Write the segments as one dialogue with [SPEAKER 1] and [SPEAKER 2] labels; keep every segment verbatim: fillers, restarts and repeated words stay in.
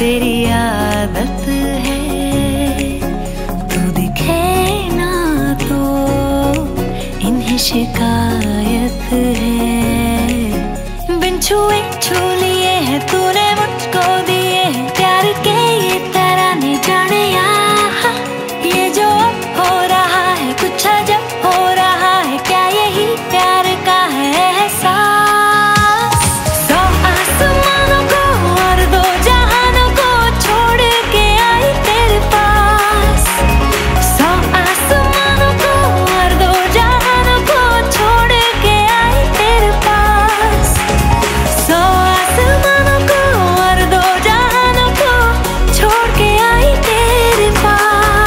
[SPEAKER 1] तेरी आदत है, तू दिखे ना तो इन्हें शिकायत है। बिन छुए छू लिए है तूने मुझको दिए हैं प्यार के ये तराने, जाने यहाँ ये जो अब हो रहा है कुछ अजब हो रहा है, क्या यही प्यार का है एहसास। सौ आसमानों को और दो जहानों को छोड़ के आई तेरे पास, सौ आसमानों को और दो जहानों को छोड़ के आई तेरे पास, सौ आसमानों को और दो जहानों को छोड़ के आई तेरे पास।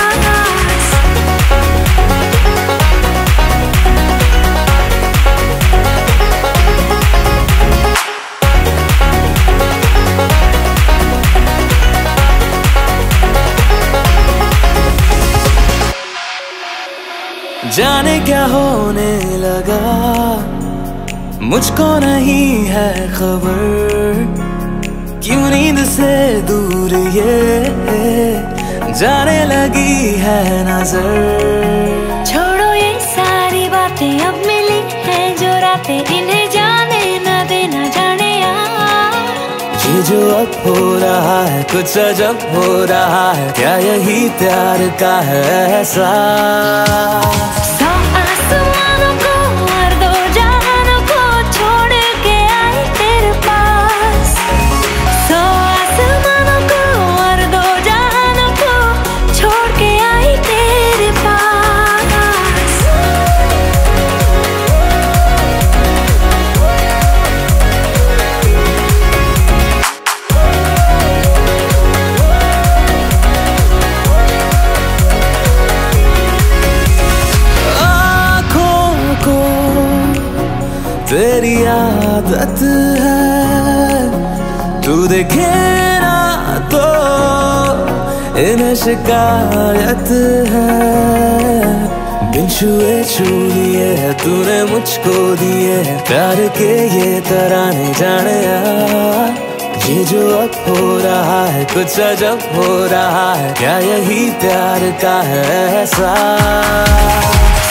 [SPEAKER 2] जाने क्या होने लगा, मुझको नहीं है खबर, क्यों नींद से दूर ये जाने लगी है नजर।
[SPEAKER 1] छोड़ो ये सारी बातें, अब मिली है जो रातें, इन्हें जाने न देना, जाने यार
[SPEAKER 2] ये जो अब हो रहा है कुछ अजब हो रहा है, क्या यही प्यार का है एहसास।
[SPEAKER 1] सौ आसमानों को और दो जहानों को छोड़ के आई तेरे पास, सौ आसमानों को और दो जहानों को छोड़ के आई तेरे पास।
[SPEAKER 2] तेरी आदत है, तू देखे ना तो इन्हें शिकायत है। बिन छुए छू लिए है तूने मुझको दिए है प्यार के ये तराने, जाने यार ये जो अब हो रहा है कुछ अजब हो रहा है, क्या यही प्यार का है एहसास।